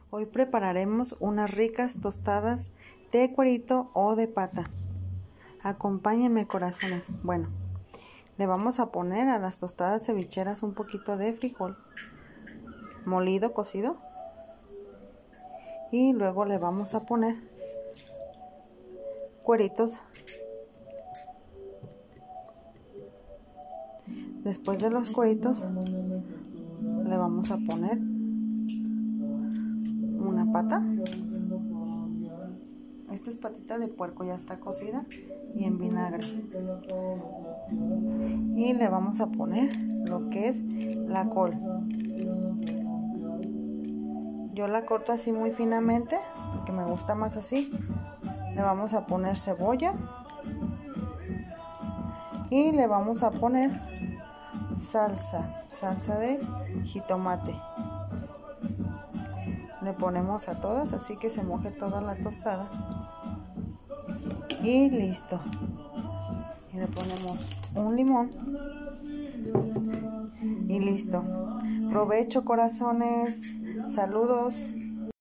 Hoy prepararemos unas ricas tostadas de cuerito o de pata. Acompáñenme, corazones. Bueno, le vamos a poner a las tostadas cevicheras un poquito de frijol molido, cocido. Y luego le vamos a poner cueritos. Después de los cueritos le vamos a poner una pata. Esta es patita de puerco, ya está cocida y en vinagre. Y le vamos a poner lo que es la col. Yo la corto así muy finamente porque me gusta más así. Le vamos a poner cebolla y le vamos a poner salsa de jitomate. Le ponemos a todas así que se moje toda la tostada y listo. Y le ponemos un limón y listo. Provecho, corazones. Saludos.